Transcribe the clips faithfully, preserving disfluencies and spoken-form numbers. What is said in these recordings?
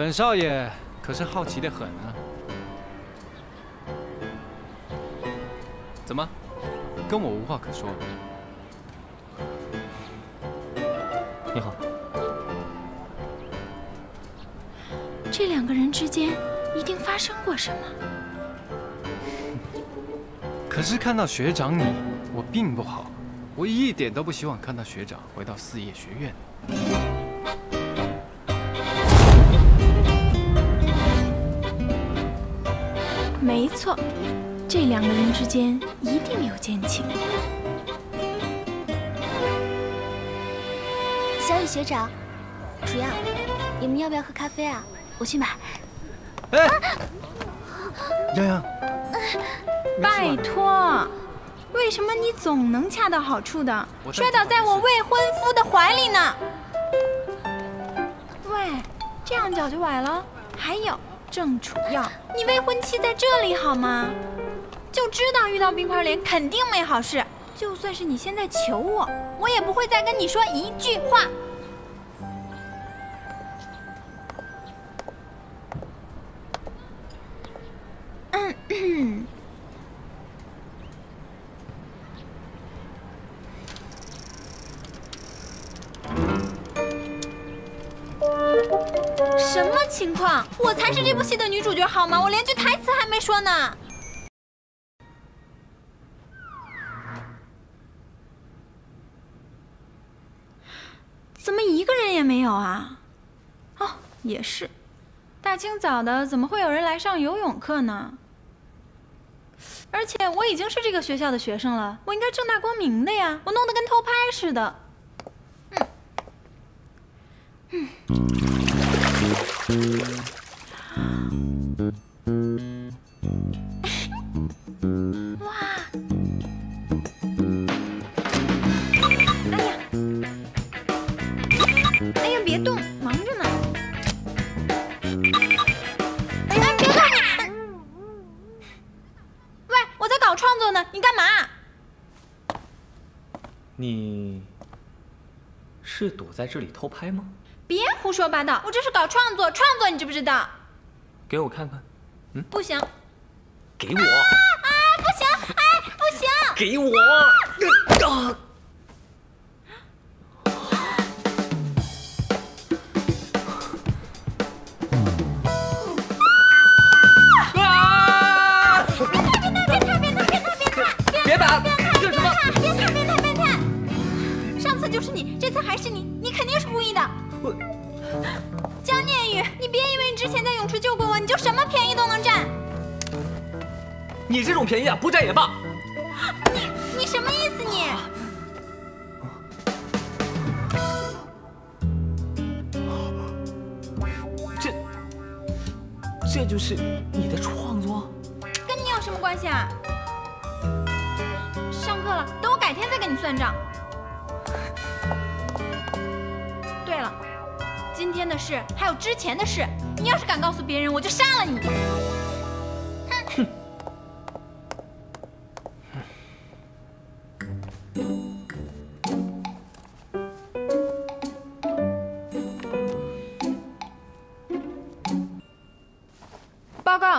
本少爷可是好奇的很啊。怎么，跟我无话可说？ 你好。 这两个人之间一定发生过什么。 可是看到学长你，我并不好，我一点都不希望看到学长回到四叶学院。 没错，这两个人之间一定有奸情。 小雨学长，楚阳，你们要不要喝咖啡啊？我去买。 哎，洋洋， 拜托，为什么你总能恰到好处的摔倒在我未婚夫的怀里呢？喂，这样脚就崴了。还有郑楚耀，你未婚妻在这里好吗？就知道遇到冰块脸肯定没好事。就算是你现在求我，我也不会再跟你说一句话。嗯。什么情况？我才是这部戏的女主角好吗？我连句台词还没说呢。怎么一个人也没有啊？哦，也是，大清早的怎么会有人来上游泳课呢？而且我已经是这个学校的学生了，我应该正大光明的呀，我弄得跟偷拍似的。嗯。嗯。哇！哎呀！哎呀，别动，忙着呢。哎呀，别动你！喂，我在搞创作呢，你干嘛？ 你是躲在这里偷拍吗？ 别胡说八道，我这是搞创作，创作你知不知道？ 给我看看。嗯， 不行。 给我。 啊啊！不行！哎，不行！ 给我！啊！啊！ 变态！变态！变态！变态！变态！ 别打！ 变态！ 这是什么？ 变态！变态！变态！上次就是你，这次还是你，你肯定是故意的。 我。 江念宇，你别以为你之前在泳池救过我，你就什么便宜都能占。 你这种便宜啊，不占也罢。 你你什么意思你？ 这这就是你的创作？ 跟你有什么关系啊？上课了，等我改天再跟你算账。对了，今天的事还有之前的事，你要是敢告诉别人，我就杀了你！哼！报告。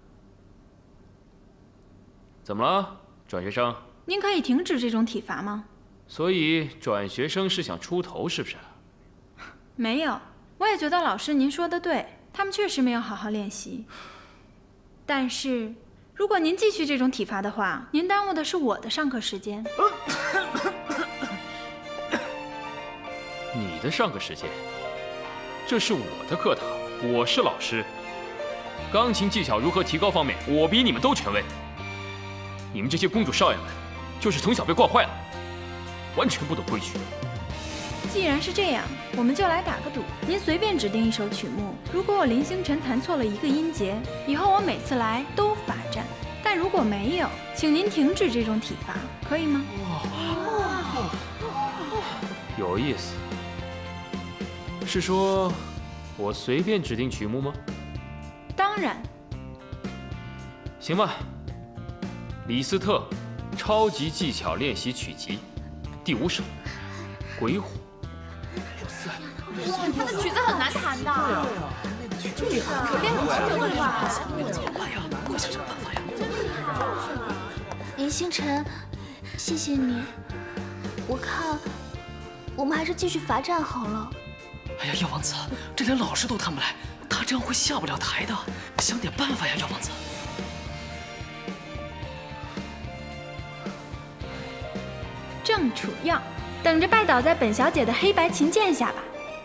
怎么了，转学生？ 您可以停止这种体罚吗？ 所以转学生是想出头，是不是？ 没有，我也觉得老师您说的对，他们确实没有好好练习。但是，如果您继续这种体罚的话，您耽误的是我的上课时间。 你的上课时间？这是我的课堂，我是老师。钢琴技巧如何提高方面，我比你们都权威。你们这些公主少爷们，就是从小被惯坏了，完全不懂规矩。 既然是这样，我们就来打个赌，您随便指定一首曲目，如果我林星辰弹错了一个音节，以后我每次来都罚站；但如果没有，请您停止这种体罚，可以吗？ 有意思。是说，我随便指定曲目吗？ 当然。 行吧。李斯特超级技巧练习曲集第五首《鬼火》。 哇，他的曲子很难弹的。 这里很可怜吧？怎么办呀？我想想办法呀。 林星辰，谢谢你。我看我们还是继续罚站好了。 哎呀，药王子，这连老师都谈不来，他这样会下不了台的。想点办法呀，药王子。 郑楚耀，等着拜倒在本小姐的黑白琴剑下吧。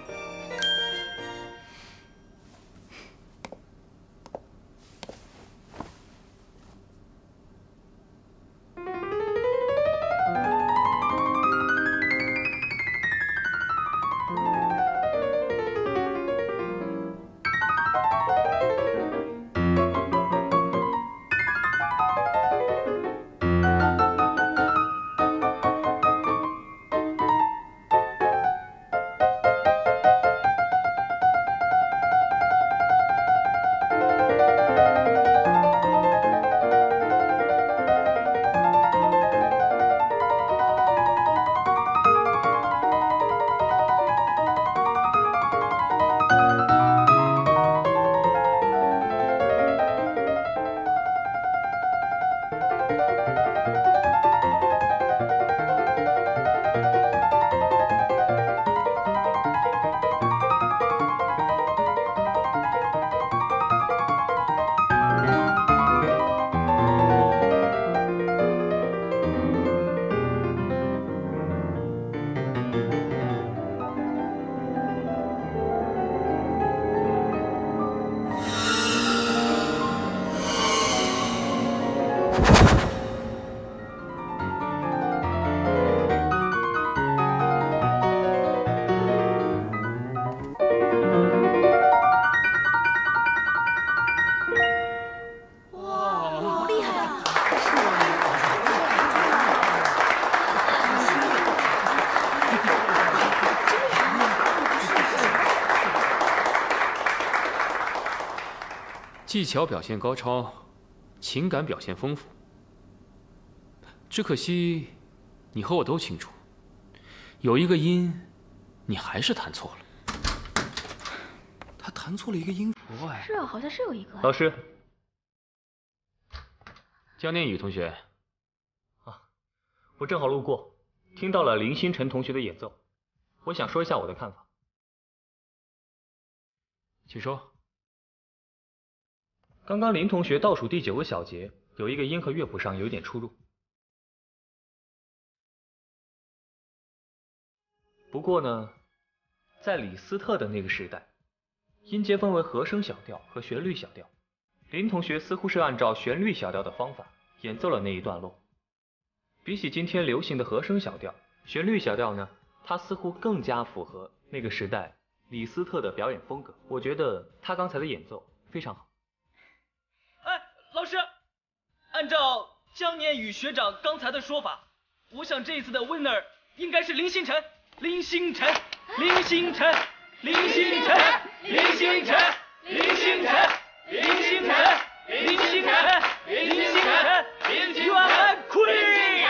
技巧表现高超，情感表现丰富。只可惜，你和我都清楚，有一个音，你还是弹错了。 他弹错了一个音符哎。 是啊，好像是有一个。 老师，江念宇同学， 啊，我正好路过，听到了林星辰同学的演奏，我想说一下我的看法。 请说。 刚刚林同学倒数第九个小节有一个音和乐谱上有点出入。不过呢，在李斯特的那个时代，音阶分为和声小调和旋律小调。林同学似乎是按照旋律小调的方法演奏了那一段落。比起今天流行的和声小调，旋律小调呢，它似乎更加符合那个时代李斯特的表演风格。我觉得他刚才的演奏非常好。 哎，老师，按照江念宇学长刚才的说法，我想这一次的 winner 应该是林星辰。林星辰，林星辰，林星辰，林星辰，林星辰，林星辰，林星辰，林星辰，林星辰 ，You are my queen！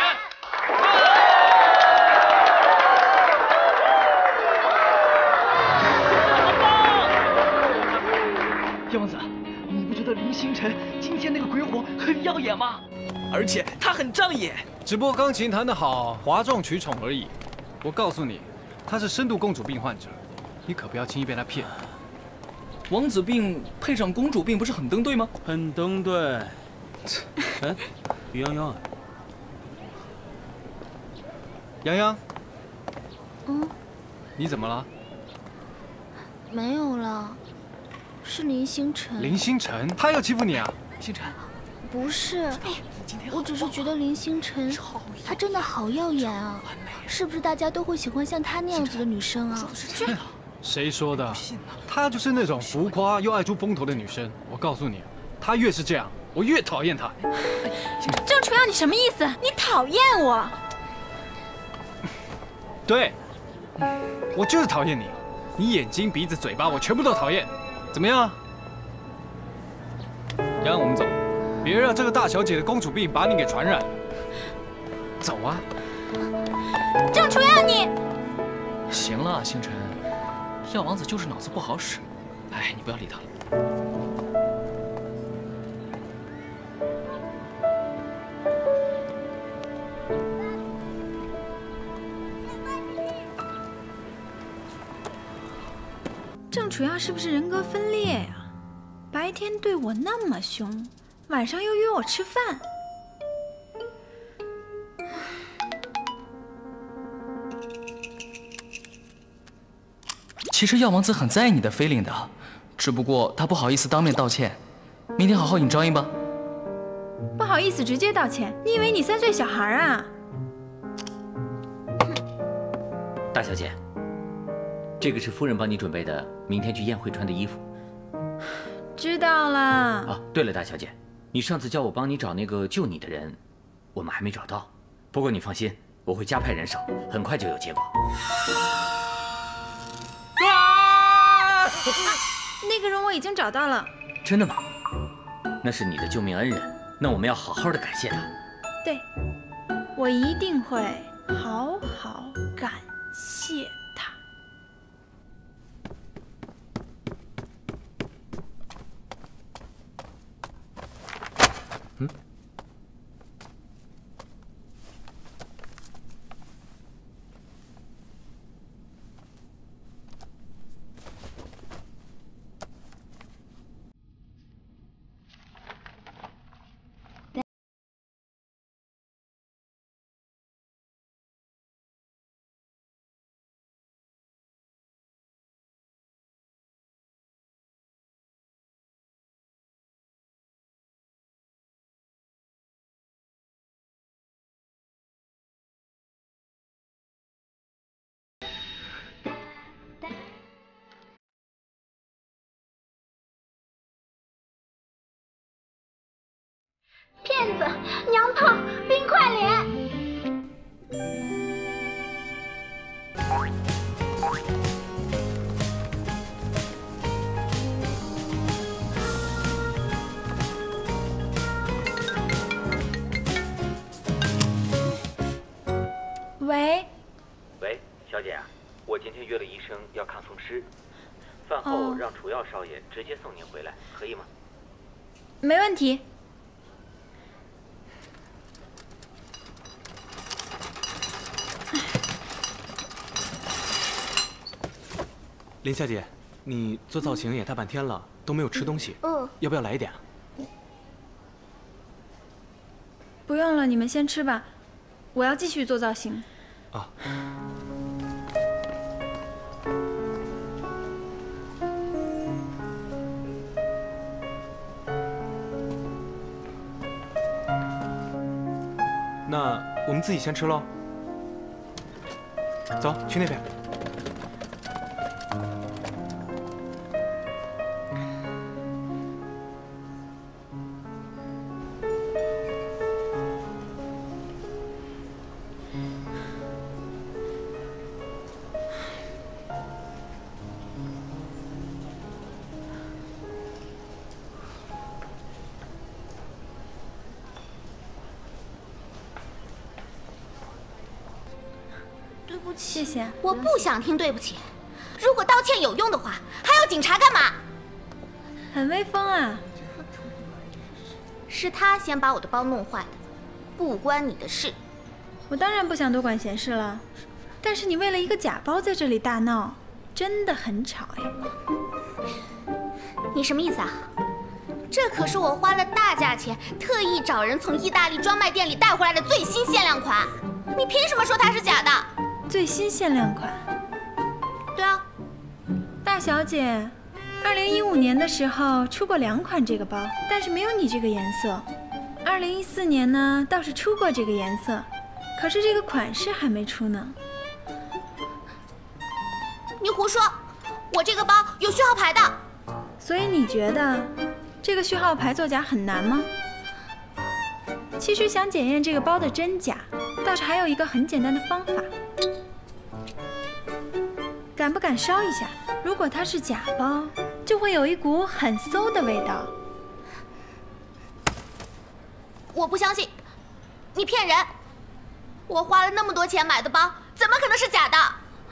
药王子，你不觉得林星辰今天那个鬼火很耀眼吗？而且他很仗义。 只不过钢琴弹得好，哗众取宠而已。我告诉你，他是深度公主病患者，你可不要轻易被他骗。 王子病配上公主病，不是很登对吗？ 很登对。哎，于泱泱， 泱泱， 嗯， 你怎么了？ 没有了，是林星辰。 林星辰，他又欺负你啊？ 星辰， 不是，我只是觉得林星辰他真的好耀眼啊！是不是大家都会喜欢像他那样子的女生啊？ 谁说的？她就是那种浮夸又爱出风头的女生。我告诉你，她越是这样，我越讨厌她。 郑楚耀，你什么意思？你讨厌我？ 对，我就是讨厌你。你眼睛、鼻子、嘴巴，我全部都讨厌。怎么样？洋洋，我们走，别让这个大小姐的公主病把你给传染。走啊！ 郑楚耀，你行了，星辰，药王子就是脑子不好使。哎，你不要理他了。 郑楚耀是不是人格分裂呀？白天对我那么凶，晚上又约我吃饭。 其实药王子很在意你的 feeling 的，只不过他不好意思当面道歉。明天好好引招应吧。 不好意思直接道歉？你以为你三岁小孩啊？ 大小姐，这个是夫人帮你准备的，明天去宴会穿的衣服。 知道了。 哦，对了，大小姐，你上次叫我帮你找那个救你的人，我们还没找到。不过你放心，我会加派人手，很快就有结果。 啊！那个人我已经找到了。 真的吗？那是你的救命恩人，那我们要好好的感谢他。 对，我一定会好好感谢他。 嗯。 骗子、娘炮、冰块脸！ 喂。 喂，小姐啊，我今天约了医生要看风湿，饭后让楚耀少爷直接送您回来，可以吗？ 没问题。 林小姐，你做造型也大半天了，都没有吃东西， 嗯， 要不要来一点啊？ 不用了，你们先吃吧，我要继续做造型。 啊。那我们自己先吃喽。走，去那边。 谢谢。 我不想听对不起。如果道歉有用的话，还要警察干嘛？ 很威风啊！ 是他先把我的包弄坏的，不关你的事。 我当然不想多管闲事了，但是你为了一个假包在这里大闹，真的很吵哎。 你什么意思啊？这可是我花了大价钱，特意找人从意大利专卖店里带回来的最新限量款，你凭什么说它是假的？ 最新限量款。 对啊， 大小姐，二零一五年的时候出过两款这个包，但是没有你这个颜色。二零一四年呢，倒是出过这个颜色，可是这个款式还没出呢。 你胡说，我这个包有序号牌的。 所以你觉得这个序号牌作假很难吗？其实想检验这个包的真假，倒是还有一个很简单的方法。敢不敢烧一下？如果它是假包，就会有一股很馊的味道。 我不相信，你骗人！我花了那么多钱买的包，怎么可能是假的？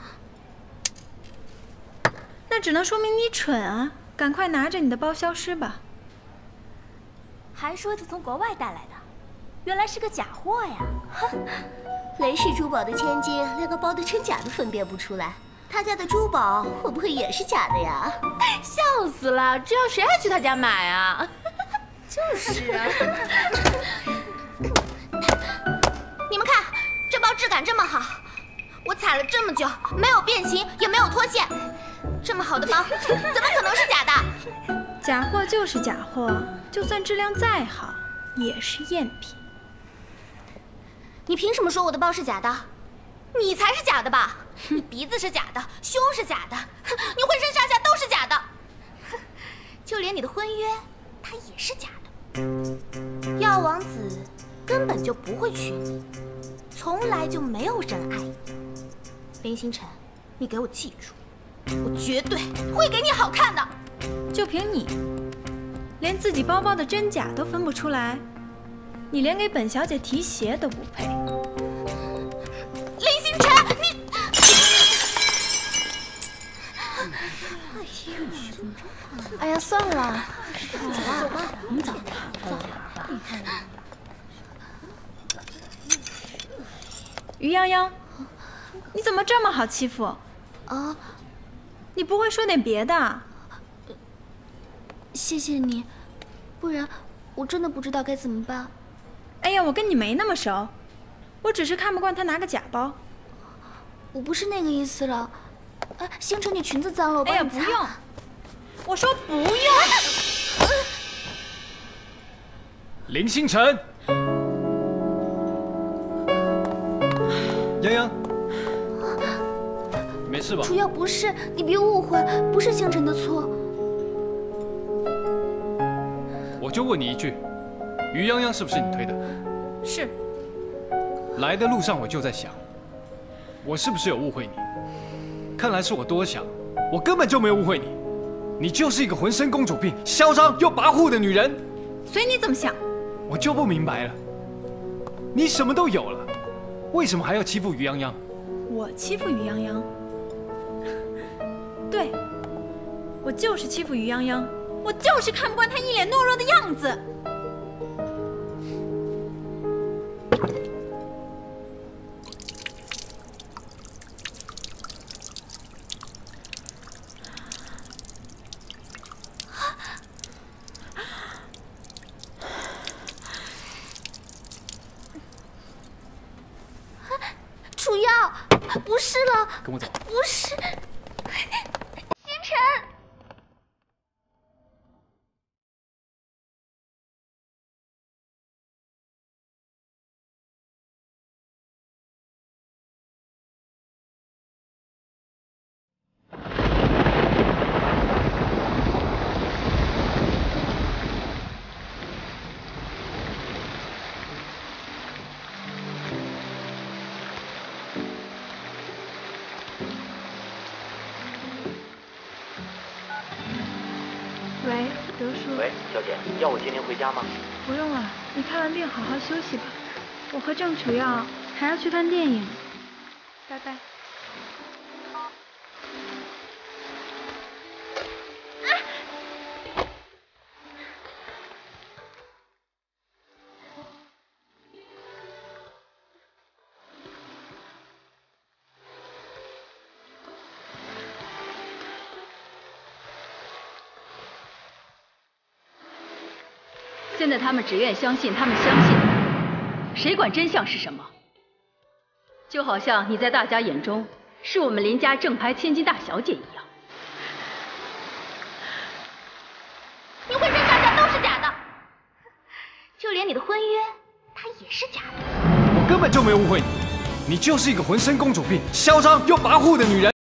那只能说明你蠢啊！赶快拿着你的包消失吧。 还说是从国外带来的，原来是个假货呀！哼，雷氏珠宝的千金连个包的真假都分辨不出来， 他家的珠宝会不会也是假的呀？ 笑死了！这样谁还去他家买啊？ 就是啊。你们看，这包质感这么好，我踩了这么久，没有变形，也没有脱线，这么好的包，怎么可能是假的？ 假货就是假货，就算质量再好，也是赝品。 你凭什么说我的包是假的？你才是假的吧？你鼻子是假的，胸是假的，你浑身上下都是假的，就连你的婚约，它也是假的。药王子根本就不会娶你，从来就没有人爱你。林星辰，你给我记住，我绝对会给你好看的。 就凭你，连自己包包的真假都分不出来，你连给本小姐提鞋都不配。 林星辰，你…… 哎呀，算了， 走吧，走吧，我们走，走。 于泱泱，你怎么这么好欺负？ 啊， 你不会说点别的？ 谢谢你，不然我真的不知道该怎么办。 哎呀，我跟你没那么熟，我只是看不惯他拿个假包。 我不是那个意思了。哎，星辰，你裙子脏了，我帮你擦。 哎呀，不用。我说不用。 林星辰，泱泱，你没事吧？ 主要不是，你别误会，不是星辰的错。 我就问你一句，于泱泱是不是你推的？ 是。 来的路上我就在想，我是不是有误会你？看来是我多想，我根本就没有误会你，你就是一个浑身公主病、嚣张又跋扈的女人。 随你怎么想。 我就不明白了，你什么都有了，为什么还要欺负于泱泱？ 我欺负于泱泱？对，我就是欺负于泱泱，我就是看不惯她一脸懦弱的样子。 楚耀，不是了， 跟我走。 不是，星辰。 喂，德叔。 喂，小姐，要我接您回家吗？ 不用了，你看完病好好休息吧。我和郑楚耀还要去看电影，拜拜。 现在他们只愿相信他们相信的，谁管真相是什么？就好像你在大家眼中是我们林家正牌千金大小姐一样。 你浑身上下都是假的，就连你的婚约，它也是假的。 我根本就没有误会你，你就是一个浑身公主病、嚣张又跋扈的女人。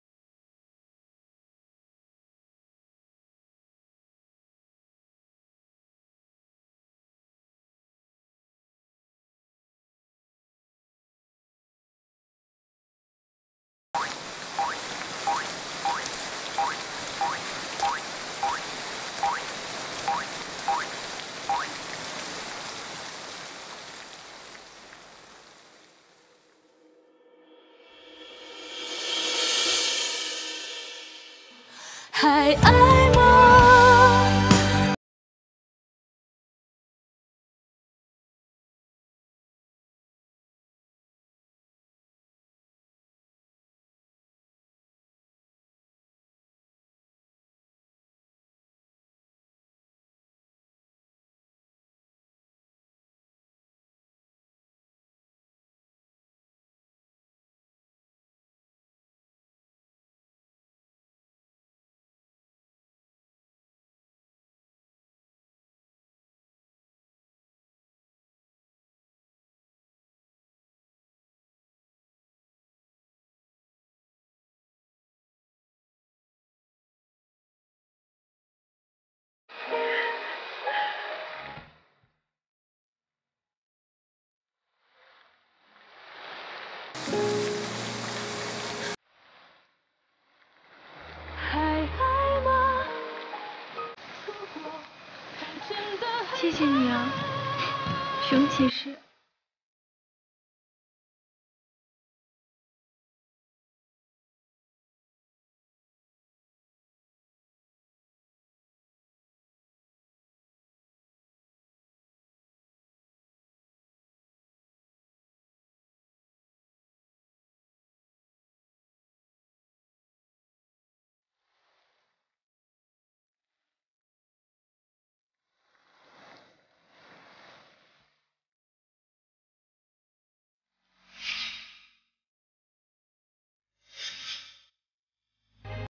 还爱吗？ 谢谢你啊，熊骑士。